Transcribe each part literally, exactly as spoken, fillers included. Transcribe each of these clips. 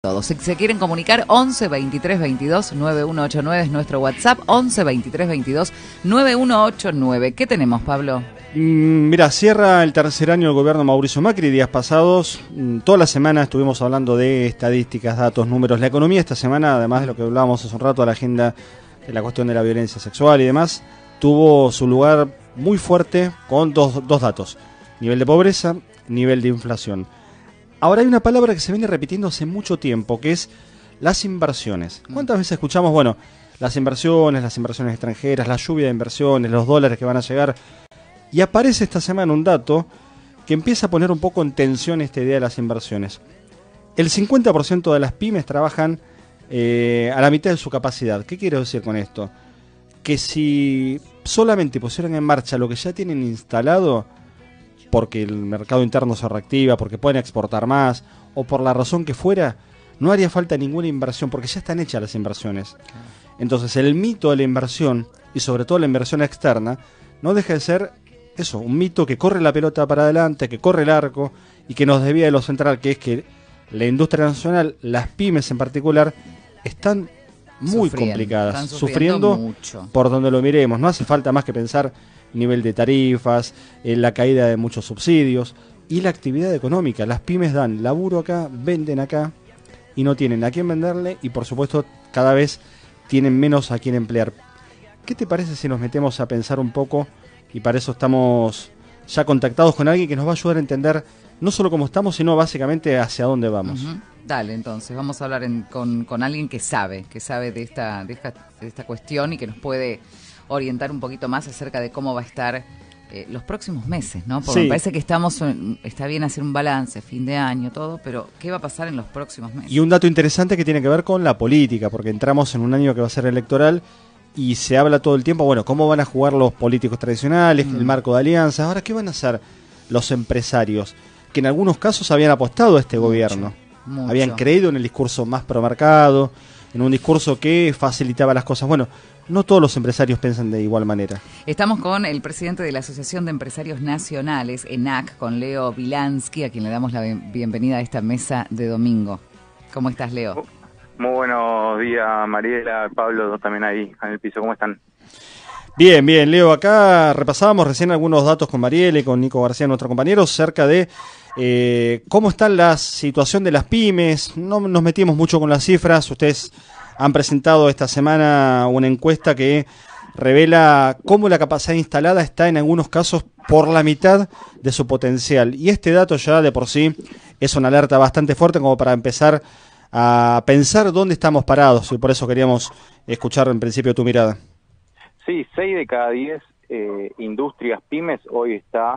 Todos. Si se quieren comunicar, once veintitrés veintidós nueve uno ocho nueve es nuestro WhatsApp, once veintitrés veintidós nueve uno ocho nueve. ¿Qué tenemos, Pablo? Mm, mira, cierra el tercer año del gobierno Mauricio Macri. Días pasados, mm, toda la semana estuvimos hablando de estadísticas, datos, números. La economía esta semana, además de lo que hablábamos hace un rato, la agenda de la cuestión de la violencia sexual y demás, tuvo su lugar muy fuerte con dos, dos datos: nivel de pobreza, nivel de inflación. Ahora hay una palabra que se viene repitiendo hace mucho tiempo, que es las inversiones. ¿Cuántas veces escuchamos, bueno, las inversiones, las inversiones extranjeras, la lluvia de inversiones, los dólares que van a llegar? Y aparece esta semana un dato que empieza a poner un poco en tensión esta idea de las inversiones. El cincuenta por ciento de las pymes trabajan eh, a la mitad de su capacidad. ¿Qué quiero decir con esto? Que si solamente pusieran en marcha lo que ya tienen instalado, porque el mercado interno se reactiva, porque pueden exportar más, o por la razón que fuera, no haría falta ninguna inversión, porque ya están hechas las inversiones. Entonces el mito de la inversión, y sobre todo la inversión externa, no deja de ser eso, un mito que corre la pelota para adelante, que corre el arco, y que nos desvía de lo central, que es que la industria nacional, las pymes en particular, están muy Sufriendo, complicadas, están sufriendo, sufriendo mucho. Por donde lo miremos. No hace falta más que pensar nivel de tarifas, eh, la caída de muchos subsidios y la actividad económica. Las pymes dan laburo acá, venden acá y no tienen a quién venderle, y por supuesto cada vez tienen menos a quién emplear. ¿Qué te parece si nos metemos a pensar un poco? Y para eso estamos ya contactados con alguien que nos va a ayudar a entender no solo cómo estamos, sino básicamente hacia dónde vamos. Uh-huh. Dale, entonces vamos a hablar en, con, con alguien que sabe, que sabe de esta, de esta, de esta cuestión y que nos puede orientar un poquito más acerca de cómo va a estar eh, los próximos meses, ¿no? Porque sí. Me parece que estamos, está bien hacer un balance, fin de año, todo, pero ¿qué va a pasar en los próximos meses? Y un dato interesante que tiene que ver con la política, porque entramos en un año que va a ser electoral y se habla todo el tiempo, bueno, cómo van a jugar los políticos tradicionales, mm. el marco de alianzas. Ahora, ¿qué van a hacer los empresarios? Que en algunos casos habían apostado a este mucho, gobierno, mucho. Habían creído en el discurso más promercado, en un discurso que facilitaba las cosas. Bueno, no todos los empresarios piensan de igual manera. Estamos con el presidente de la Asociación de Empresarios Nacionales, ENAC, con Leo Bilansky, a quien le damos la bienvenida a esta mesa de domingo. ¿Cómo estás, Leo? Muy buenos días, Mariela, Pablo, también ahí en el piso. ¿Cómo están? Bien, bien, Leo. Acá repasábamos recién algunos datos con Mariela y con Nico García, nuestro compañero, cerca de eh, cómo está la situación de las pymes. No nos metimos mucho con las cifras. Ustedes han presentado esta semana una encuesta que revela cómo la capacidad instalada está en algunos casos por la mitad de su potencial. Y este dato ya de por sí es una alerta bastante fuerte como para empezar a pensar dónde estamos parados. Y por eso queríamos escuchar en principio tu mirada. Sí, seis de cada diez eh, industrias pymes hoy está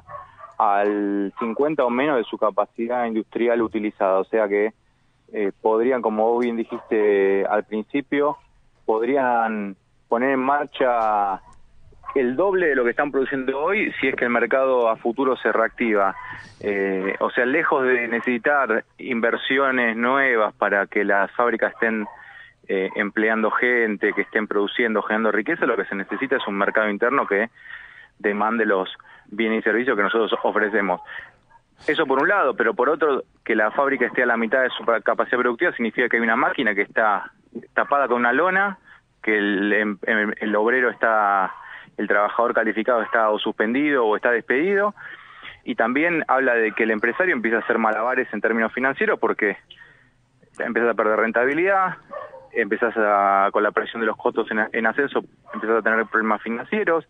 al cincuenta o menos de su capacidad industrial utilizada. O sea que Eh, podrían, como vos bien dijiste al principio, podrían poner en marcha el doble de lo que están produciendo hoy si es que el mercado a futuro se reactiva. Eh, o sea, lejos de necesitar inversiones nuevas para que las fábricas estén eh, empleando gente, que estén produciendo, generando riqueza, lo que se necesita es un mercado interno que demande los bienes y servicios que nosotros ofrecemos. Eso por un lado, pero por otro, que la fábrica esté a la mitad de su capacidad productiva significa que hay una máquina que está tapada con una lona, que el, el, el obrero está, el trabajador calificado está o suspendido o está despedido, y también habla de que el empresario empieza a hacer malabares en términos financieros porque empiezas a perder rentabilidad, empiezas a, con la presión de los costos en, en ascenso, empiezas a tener problemas financieros,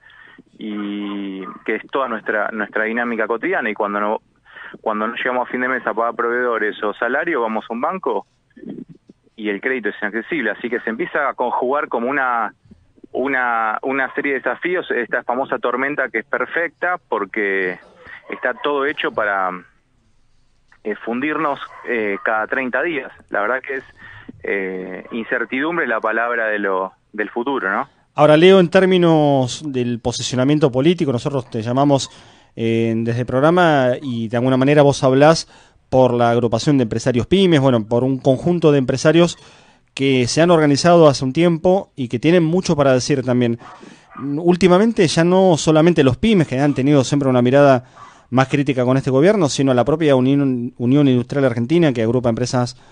y que es toda nuestra nuestra dinámica cotidiana, y cuando no Cuando no llegamos a fin de mes a pagar proveedores o salario, vamos a un banco y el crédito es inaccesible. Así que se empieza a conjugar como una una una serie de desafíos, esta famosa tormenta que es perfecta porque está todo hecho para eh, fundirnos eh, cada treinta días. La verdad que es eh, incertidumbre la palabra de lo del futuro, ¿no? Ahora, Leo, en términos del posicionamiento político, nosotros te llamamos Eh, desde el programa y de alguna manera vos hablás por la agrupación de empresarios pymes, bueno, por un conjunto de empresarios que se han organizado hace un tiempo y que tienen mucho para decir también. Últimamente ya no solamente los pymes, que han tenido siempre una mirada más crítica con este gobierno, sino la propia Unión, Unión Industrial Argentina, que agrupa empresas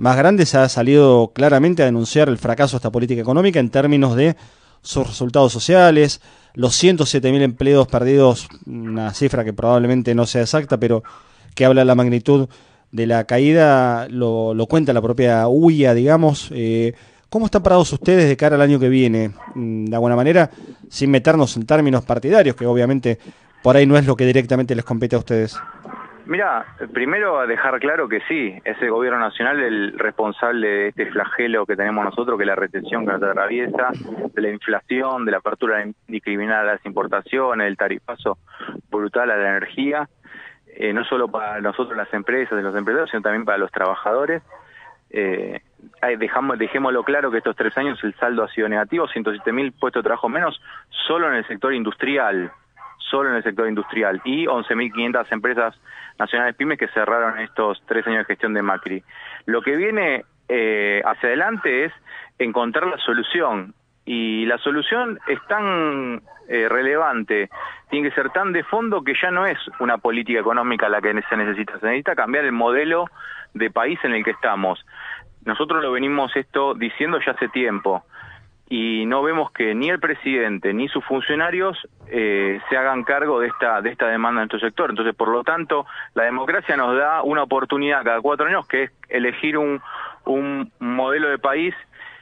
más grandes ha salido claramente a denunciar el fracaso de esta política económica en términos de sus resultados sociales, los ciento siete mil empleos perdidos, una cifra que probablemente no sea exacta, pero que habla de la magnitud de la caída, lo, lo cuenta la propia U I A, digamos. Eh, ¿Cómo están parados ustedes de cara al año que viene? De alguna manera, sin meternos en términos partidarios, que obviamente por ahí no es lo que directamente les compete a ustedes. Mira, primero a dejar claro que sí, es el gobierno nacional el responsable de este flagelo que tenemos nosotros, que es la recesión que nos atraviesa, de la inflación, de la apertura indiscriminada a las importaciones, del tarifazo brutal a la energía, eh, no solo para nosotros las empresas y los empresarios, sino también para los trabajadores. Eh, dejamos, dejémoslo claro que estos tres años el saldo ha sido negativo, ciento siete mil puestos de trabajo menos solo en el sector industrial, solo en el sector industrial, y once mil quinientas empresas nacionales pymes que cerraron estos tres años de gestión de Macri. Lo que viene eh, hacia adelante es encontrar la solución, y la solución es tan eh, relevante, tiene que ser tan de fondo, que ya no es una política económica la que se necesita, se necesita cambiar el modelo de país en el que estamos. Nosotros lo venimos esto diciendo ya hace tiempo, y no vemos que ni el presidente ni sus funcionarios eh, se hagan cargo de esta de esta demanda en nuestro sector. Entonces, por lo tanto, la democracia nos da una oportunidad cada cuatro años, que es elegir un, un modelo de país,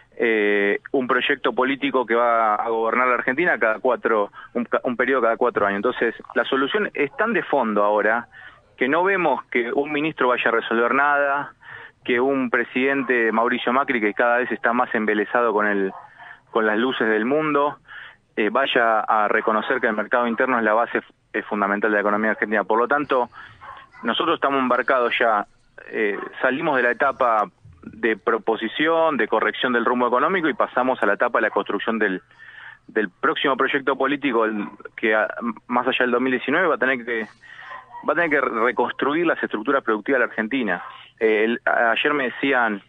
eh, un proyecto político que va a gobernar la Argentina cada cuatro, un, un periodo cada cuatro años. Entonces, la solución es tan de fondo ahora que no vemos que un ministro vaya a resolver nada, que un presidente, Mauricio Macri, que cada vez está más embelesado con el con las luces del mundo, eh, vaya a reconocer que el mercado interno es la base es fundamental de la economía argentina. Por lo tanto, nosotros estamos embarcados ya, eh, salimos de la etapa de proposición, de corrección del rumbo económico, y pasamos a la etapa de la construcción del, del próximo proyecto político, el, que a, más allá del dos mil diecinueve va a tener que va a tener que reconstruir las estructuras productivas de la Argentina. Eh, el, ayer me decían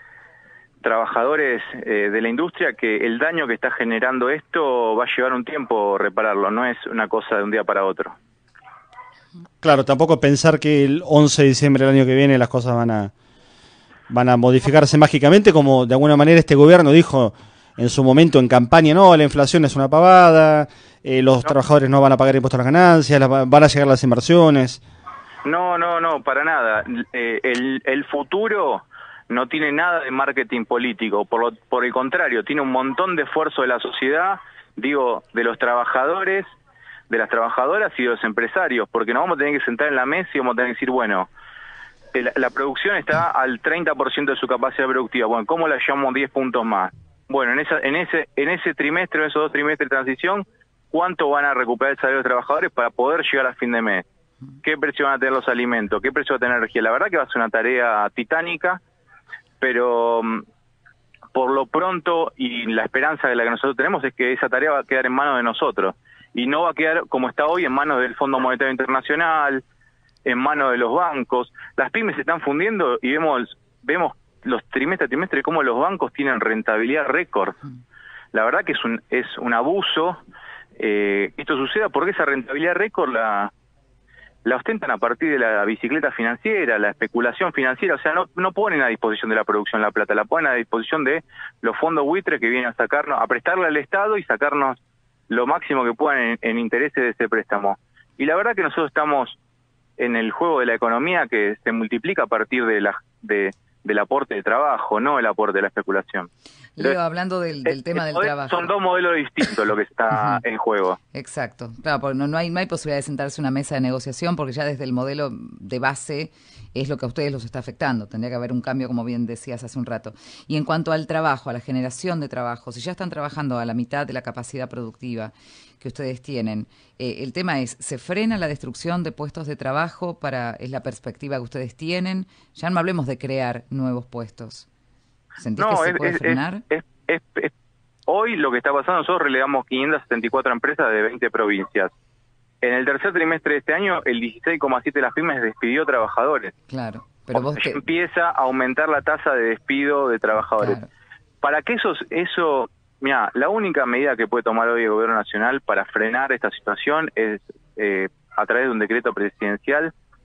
trabajadores eh, de la industria que el daño que está generando esto va a llevar un tiempo repararlo, no es una cosa de un día para otro. Claro, tampoco pensar que el once de diciembre del año que viene las cosas van a van a modificarse mágicamente, como de alguna manera este gobierno dijo en su momento en campaña: no, la inflación es una pavada, eh, los no. trabajadores no van a pagar impuestos a las ganancias, las, van a llegar las inversiones. No, no, no, para nada. Eh, el, el futuro no tiene nada de marketing político, por, lo, por el contrario, tiene un montón de esfuerzo de la sociedad, digo, de los trabajadores, de las trabajadoras y de los empresarios, porque nos vamos a tener que sentar en la mesa y vamos a tener que decir, bueno, la, la producción está al treinta por ciento de su capacidad productiva, bueno, ¿cómo la llevamos diez puntos más? Bueno, en, esa, en, ese, en ese trimestre, en esos dos trimestres de transición, ¿cuánto van a recuperar el salario de los trabajadores para poder llegar a fin de mes? ¿Qué precio van a tener los alimentos? ¿Qué precio va a tener la energía? La verdad que va a ser una tarea titánica, pero por lo pronto, y la esperanza de la que nosotros tenemos, es que esa tarea va a quedar en manos de nosotros, y no va a quedar como está hoy en manos del Fondo Monetario Internacional, en manos de los bancos. Las pymes se están fundiendo y vemos vemos los trimestre a trimestre cómo los bancos tienen rentabilidad récord. La verdad que es un es un abuso eh, esto suceda, porque esa rentabilidad récord la la ostentan a partir de la bicicleta financiera, la especulación financiera. O sea, no, no ponen a disposición de la producción la plata, la ponen a disposición de los fondos buitres que vienen a sacarnos, a prestarle al Estado y sacarnos lo máximo que puedan en, en intereses de ese préstamo. Y la verdad que nosotros estamos en el juego de la economía que se multiplica a partir de la de del aporte de trabajo, no el aporte de la especulación. Leo, Entonces, hablando del, del tema del trabajo. Son dos modelos distintos lo que está uh-huh. en juego. Exacto. Claro, porque no, no, hay, no hay posibilidad de sentarse a una mesa de negociación, porque ya desde el modelo de base es lo que a ustedes los está afectando. Tendría que haber un cambio, como bien decías hace un rato. Y en cuanto al trabajo, a la generación de trabajo, si ya están trabajando a la mitad de la capacidad productiva que ustedes tienen, eh, el tema es, ¿se frena la destrucción de puestos de trabajo? Para ¿Es la perspectiva que ustedes tienen? Ya no hablemos de crear nuevos puestos. ¿Sentís no, que se es, puede es, frenar? Es, es, es, es, hoy lo que está pasando, nosotros relegamos quinientas setenta y cuatro empresas de veinte provincias. En el tercer trimestre de este año, el dieciséis coma siete por ciento de las pymes despidió trabajadores. Claro, pero vos te... empieza a aumentar la tasa de despido de trabajadores. Claro. Para que eso, eso, mira, la única medida que puede tomar hoy el gobierno nacional para frenar esta situación es eh, a través de un decreto presidencial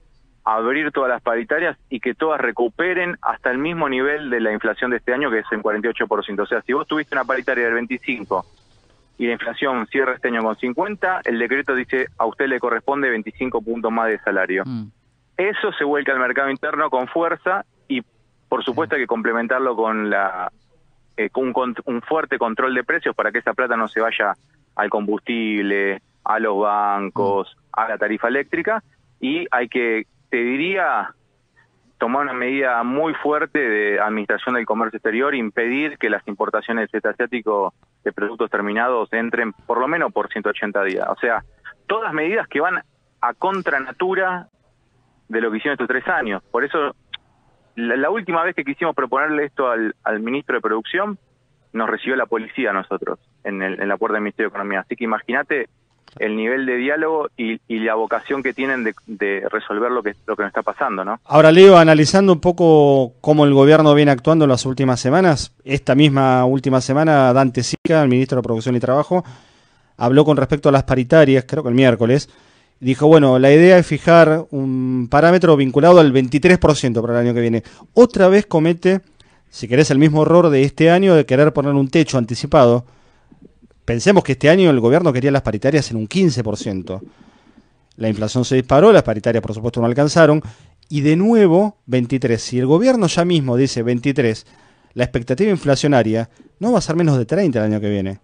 abrir todas las paritarias y que todas recuperen hasta el mismo nivel de la inflación de este año, que es el cuarenta y ocho por ciento. O sea, si vos tuviste una paritaria del veinticinco y la inflación cierra este año con cincuenta, el decreto dice a usted le corresponde veinticinco puntos más de salario. Mm. Eso se vuelca al mercado interno con fuerza y por supuesto hay que complementarlo con la eh, con un, un fuerte control de precios para que esa plata no se vaya al combustible, a los bancos, a la tarifa eléctrica, y hay que, te diría, tomar una medida muy fuerte de administración del comercio exterior, impedir que las importaciones del sudeste asiático de productos terminados entren por lo menos por ciento ochenta días. O sea, todas medidas que van a contra natura de lo que hicieron estos tres años. Por eso, la, la última vez que quisimos proponerle esto al, al ministro de Producción, nos recibió la policía a nosotros, en, el, en la puerta del Ministerio de Economía. Así que imagínate el nivel de diálogo y, y la vocación que tienen de, de resolver lo que, lo que nos está pasando, ¿no? Ahora, Leo, analizando un poco cómo el gobierno viene actuando en las últimas semanas, esta misma última semana, Dante Sica, el ministro de Producción y Trabajo, habló con respecto a las paritarias, creo que el miércoles, dijo, bueno, la idea es fijar un parámetro vinculado al veintitrés por ciento para el año que viene. Otra vez comete, si querés, el mismo error de este año de querer poner un techo anticipado. Pensemos que este año el gobierno quería las paritarias en un quince por ciento. La inflación se disparó, las paritarias por supuesto no alcanzaron, y de nuevo veintitrés. Si el gobierno ya mismo dice veintitrés, la expectativa inflacionaria no va a ser menos de treinta el año que viene.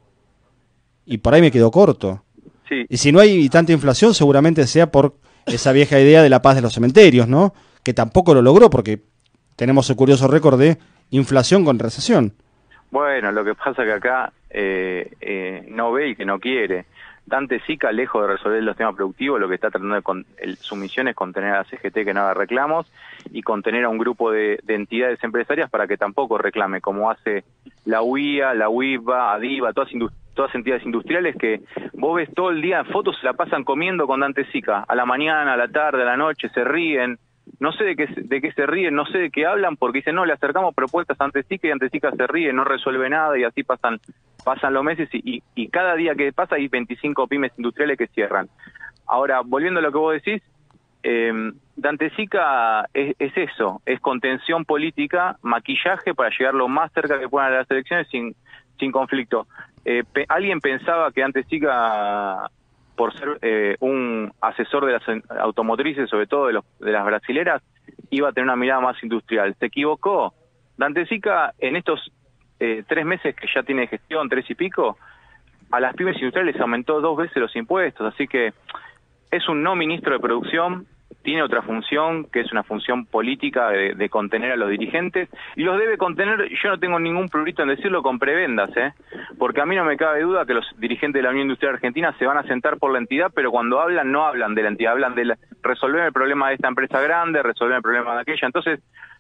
Y por ahí me quedo corto. Sí. Y si no hay tanta inflación, seguramente sea por esa vieja idea de la paz de los cementerios, ¿no? Que tampoco lo logró porque tenemos el curioso récord de inflación con recesión. Bueno, lo que pasa que acá eh, eh, no ve y que no quiere. Dante Sica, lejos de resolver los temas productivos, lo que está tratando de con, el, su misión es contener a la C G T que no haga reclamos y contener a un grupo de, de entidades empresarias para que tampoco reclame, como hace la U I A, la U I V A, ADIVA, todas, todas entidades industriales que vos ves todo el día en fotos, se la pasan comiendo con Dante Sica, a la mañana, a la tarde, a la noche, se ríen. No sé de qué, de qué se ríen, no sé de qué hablan, porque dicen, no, le acercamos propuestas a Dante Sica y Dante Sica se ríe, no resuelve nada, y así pasan pasan los meses, y, y, y cada día que pasa hay veinticinco pymes industriales que cierran. Ahora, volviendo a lo que vos decís, eh, Dante Sica es, es eso, es contención política, maquillaje para llegar lo más cerca que puedan a las elecciones sin, sin conflicto. Eh, pe ¿Alguien pensaba que Dante Sica, por ser eh, un asesor de las automotrices, sobre todo de, los, de las brasileras, iba a tener una mirada más industrial? Se equivocó. Dante Sica, en estos eh, tres meses que ya tiene gestión, tres y pico, a las pymes industriales aumentó dos veces los impuestos, así que es un no ministro de producción, tiene otra función, que es una función política de, de contener a los dirigentes, y los debe contener, yo no tengo ningún prurito en decirlo, con prebendas, ¿eh? Porque a mí no me cabe duda que los dirigentes de la Unión Industrial Argentina se van a sentar por la entidad, pero cuando hablan, no hablan de la entidad, hablan de la, resolver el problema de esta empresa grande, resolver el problema de aquella. Entonces,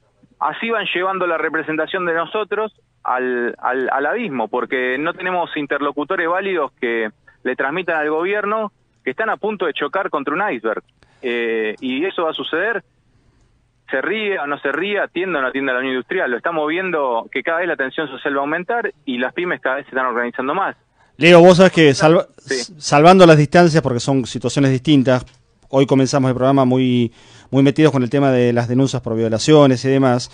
así van llevando la representación de nosotros al, al, al abismo, porque no tenemos interlocutores válidos que le transmitan al gobierno que están a punto de chocar contra un iceberg. Eh, y eso va a suceder, se ríe o no se ríe, atienda o no atienda a la Unión Industrial. Lo estamos viendo que cada vez la tensión social va a aumentar y las pymes cada vez se están organizando más. Leo, vos sabés que salva, sí. salvando las distancias, porque son situaciones distintas, hoy comenzamos el programa muy, muy metidos con el tema de las denuncias por violaciones y demás,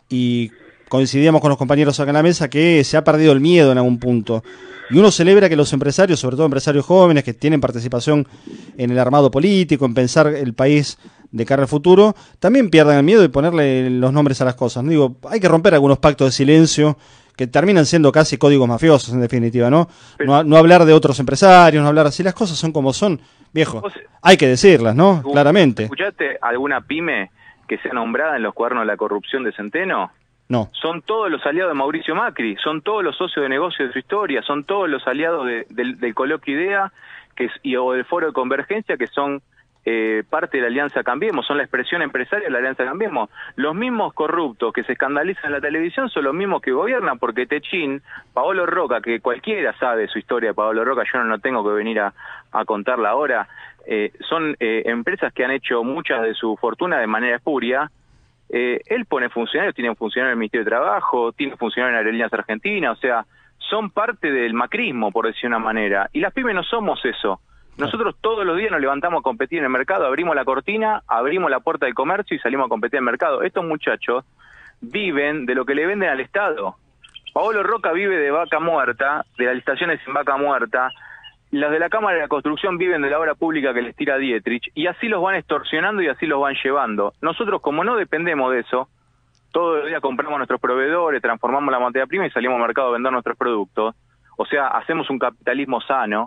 y coincidíamos con los compañeros acá en la mesa que se ha perdido el miedo en algún punto. Y uno celebra que los empresarios, sobre todo empresarios jóvenes que tienen participación en el armado político, en pensar el país de cara al futuro, también pierdan el miedo de ponerle los nombres a las cosas. ¿No? Digo, hay que romper algunos pactos de silencio que terminan siendo casi códigos mafiosos en definitiva, ¿no? No, no hablar de otros empresarios, no hablar así, las cosas son como son, viejo. Hay que decirlas, ¿no? Claramente. ¿Escuchaste alguna pyme que sea nombrada en los cuadernos de la corrupción de Centeno? No. Son todos los aliados de Mauricio Macri, son todos los socios de negocio de su historia, son todos los aliados de, del, del Coloquio IDEA que es, y, o del Foro de Convergencia, que son eh, parte de la Alianza Cambiemos, son la expresión empresaria de la Alianza Cambiemos. Los mismos corruptos que se escandalizan en la televisión son los mismos que gobiernan, porque Techín, Paolo Roca, que cualquiera sabe su historia de Paolo Roca, yo no, no tengo que venir a, a contarla ahora, eh, son eh, empresas que han hecho muchas de su fortuna de manera espuria. Eh, él pone funcionarios, tiene un funcionario en el Ministerio de Trabajo, tiene funcionario en Aerolíneas Argentinas, o sea, son parte del macrismo, por decir una manera. Y las pymes no somos eso. Nosotros todos los días nos levantamos a competir en el mercado, abrimos la cortina, abrimos la puerta del comercio y salimos a competir en el mercado. Estos muchachos viven de lo que le venden al Estado. Paolo Roca vive de vaca muerta, de las licitaciones en vaca muerta. Los de la Cámara de la Construcción viven de la obra pública que les tira Dietrich, y así los van extorsionando y así los van llevando. Nosotros, como no dependemos de eso, todos los días compramos nuestros proveedores, transformamos la materia prima y salimos al mercado a vender nuestros productos. O sea, hacemos un capitalismo sano.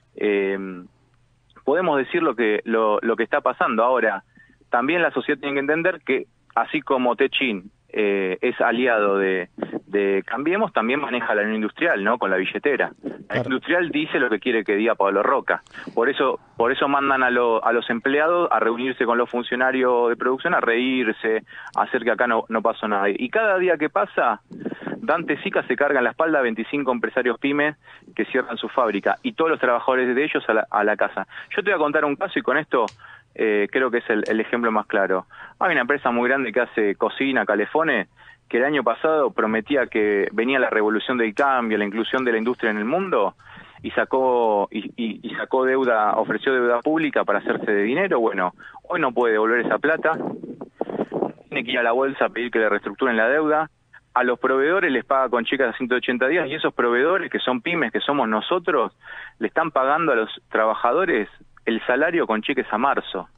Eh, podemos decir lo que lo, lo que está pasando ahora. También la sociedad tiene que entender que, así como Techin eh, es aliado de, de Cambiemos, también maneja la unión industrial, ¿no? Con la billetera. La Claro. industrial dice lo que quiere que diga Pablo Roca. Por eso por eso mandan a, lo, a los empleados a reunirse con los funcionarios de producción, a reírse, a hacer que acá no, no pasó nada. Y cada día que pasa, Dante Sica se carga en la espalda a veinticinco empresarios pymes que cierran su fábrica y todos los trabajadores de ellos a la, a la casa. Yo te voy a contar un caso y con esto eh, creo que es el, el ejemplo más claro. Hay una empresa muy grande que hace cocina, calefones, que el año pasado prometía que venía la revolución del cambio, la inclusión de la industria en el mundo, y sacó y, y, y sacó deuda, ofreció deuda pública para hacerse de dinero. Bueno, hoy no puede devolver esa plata, tiene que ir a la bolsa a pedir que le reestructuren la deuda. A los proveedores les paga con cheques a ciento ochenta días, y esos proveedores, que son pymes, que somos nosotros, le están pagando a los trabajadores el salario con cheques a marzo.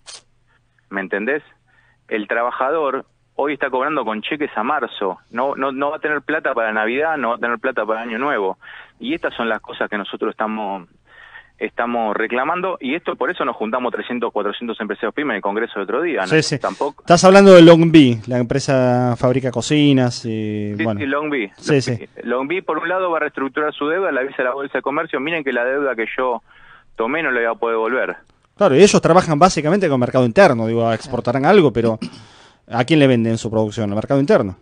¿Me entendés? El trabajador hoy está cobrando con cheques a marzo, no, no, no va a tener plata para Navidad, no va a tener plata para Año Nuevo. Y estas son las cosas que nosotros estamos estamos reclamando, y esto por eso nos juntamos trescientos, cuatrocientos empresarios pymes en el Congreso el otro día, ¿no? Sí, sí. Tampoco. Estás hablando de Longbee, la empresa fabrica cocinas y Sí, bueno. sí, Longbee. Sí, sí. Longbee, por un lado, va a reestructurar su deuda, la avisa a la Bolsa de Comercio, miren que la deuda que yo tomé no la voy a poder devolver. Claro, y ellos trabajan básicamente con mercado interno, digo, exportarán algo, pero ¿a quién le venden su producción? ¿Al mercado interno?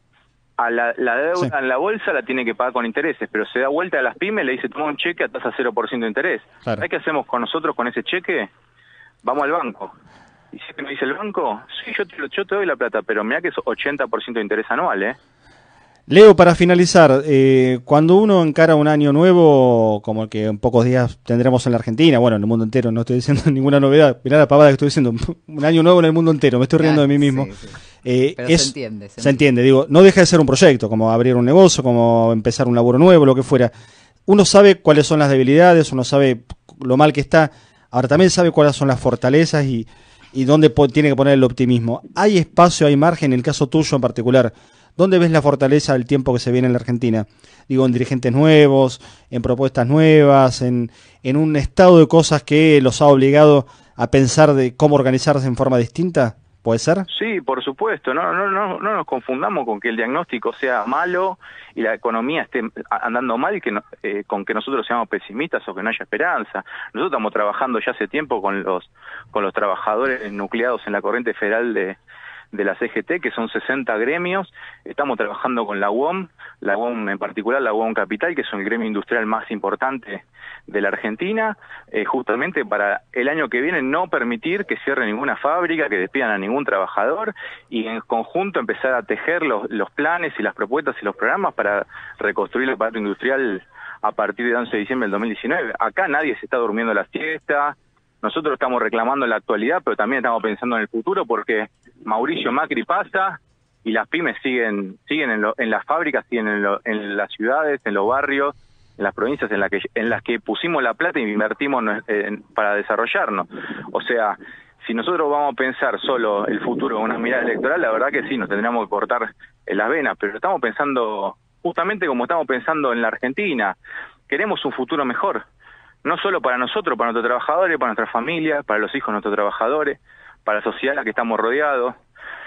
A la, la deuda Sí. en la bolsa la tiene que pagar con intereses, pero se da vuelta a las pymes, le dice, toma un cheque a tasa cero por ciento de interés. Claro. ¿Sabés qué hacemos con nosotros con ese cheque? Vamos al banco. ¿Y si es que me dice el banco? Sí, yo te, lo- yo te doy la plata, pero mirá que es ochenta por ciento de interés anual, ¿eh? Leo, para finalizar, eh, cuando uno encara un año nuevo, como el que en pocos días tendremos en la Argentina, bueno, en el mundo entero, no estoy diciendo ninguna novedad, mirá la pavada que estoy diciendo, un año nuevo en el mundo entero, me estoy riendo de mí mismo. Sí, sí. Eh, Pero es- se entiende. Se Se entiende, digo, no deja de ser un proyecto, como abrir un negocio, como empezar un laburo nuevo, lo que fuera. Uno sabe cuáles son las debilidades, uno sabe lo mal que está, ahora también sabe cuáles son las fortalezas y, y dónde po- tiene que poner el optimismo. ¿Hay espacio, hay margen, en el caso tuyo en particular? ¿Dónde ves la fortaleza del tiempo que se viene en la Argentina? Digo, en dirigentes nuevos, en propuestas nuevas, en, en un estado de cosas que los ha obligado a pensar de cómo organizarse en forma distinta. ¿Puede ser? Sí, por supuesto, no, no, no, no nos confundamos con que el diagnóstico sea malo y la economía esté andando mal y que no, eh, con que nosotros seamos pesimistas o que no haya esperanza. Nosotros estamos trabajando ya hace tiempo con los con los trabajadores nucleados en la corriente federal de de la C G T, que son sesenta gremios. Estamos trabajando con la U O M, la U O M en particular, la U O M Capital, que es el gremio industrial más importante de la Argentina, eh, justamente para el año que viene no permitir que cierre ninguna fábrica, que despidan a ningún trabajador, y en conjunto empezar a tejer los, los planes y las propuestas y los programas para reconstruir el aparato industrial a partir del once de diciembre del dos mil diecinueve. Acá nadie se está durmiendo la siesta. Nosotros estamos reclamando en la actualidad, pero también estamos pensando en el futuro, porque Mauricio Macri pasa y las pymes siguen siguen en, lo, en las fábricas, siguen en, lo, en las ciudades, en los barrios, en las provincias en, la que, en las que pusimos la plata y invertimos en, para desarrollarnos. O sea, si nosotros vamos a pensar solo el futuro con una mirada electoral, la verdad que sí, nos tendríamos que cortar en las venas, pero estamos pensando justamente como estamos pensando en la Argentina. Queremos un futuro mejor. No solo para nosotros, para nuestros trabajadores, para nuestras familias, para los hijos de nuestros trabajadores, para la sociedad en la que estamos rodeados.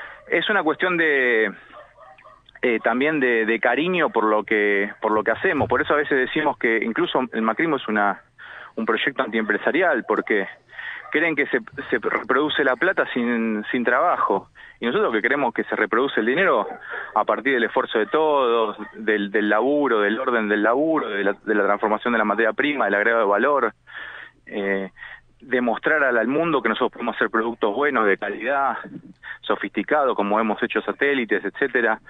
Es una cuestión de eh, también de, de cariño por lo que por lo que hacemos. Por eso a veces decimos que incluso el macrismo es una un proyecto antiempresarial, porque creen que se, se reproduce la plata sin, sin trabajo. Y nosotros que queremos que se reproduce el dinero a partir del esfuerzo de todos, del, del laburo, del orden del laburo, de la, de la transformación de la materia prima, del agregado de valor, eh, demostrar al, al mundo que nosotros podemos hacer productos buenos, de calidad, sofisticados, como hemos hecho satélites, etcétera.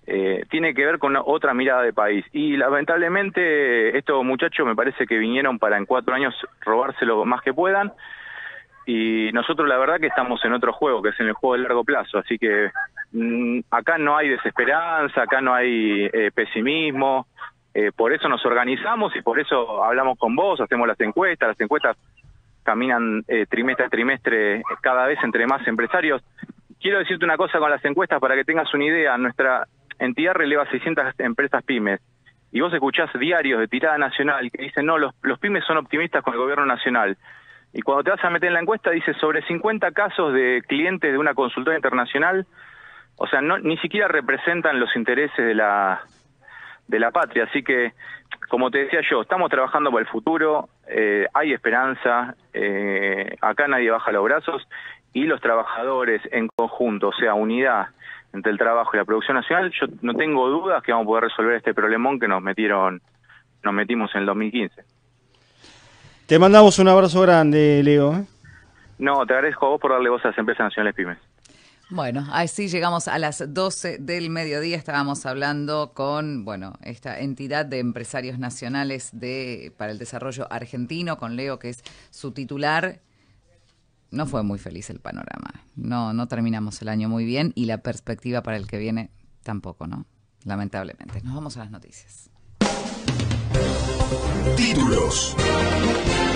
eh, tiene que ver con otra mirada de país. Y lamentablemente estos muchachos me parece que vinieron para en cuatro años robarse lo más que puedan, y nosotros la verdad que estamos en otro juego, que es en el juego de largo plazo, así que mmm, acá no hay desesperanza, acá no hay eh, pesimismo, eh, por eso nos organizamos y por eso hablamos con vos, hacemos las encuestas, las encuestas caminan eh, trimestre a trimestre cada vez entre más empresarios. Quiero decirte una cosa con las encuestas para que tengas una idea. Nuestra entidad releva seiscientas empresas pymes y vos escuchás diarios de tirada nacional que dicen no, los, los pymes son optimistas con el gobierno nacional. Y cuando te vas a meter en la encuesta dice sobre cincuenta casos de clientes de una consultora internacional, o sea, no ni siquiera representan los intereses de la de la patria. Así que, como te decía yo, estamos trabajando por el futuro, eh, hay esperanza, eh, acá nadie baja los brazos, y los trabajadores en conjunto, o sea, unidad entre el trabajo y la producción nacional, yo no tengo dudas que vamos a poder resolver este problemón que nos metieron, nos metimos en el dos mil quince. Te mandamos un abrazo grande, Leo. ¿eh? No, te agradezco a vos por darle voz a las empresas nacionales pymes. Bueno, así llegamos a las doce del mediodía. Estábamos hablando con, bueno, esta entidad de empresarios nacionales de para el desarrollo argentino, con Leo, que es su titular. No fue muy feliz el panorama. No, no terminamos el año muy bien y la perspectiva para el que viene tampoco, ¿no? Lamentablemente. Nos vamos a las noticias. Títulos.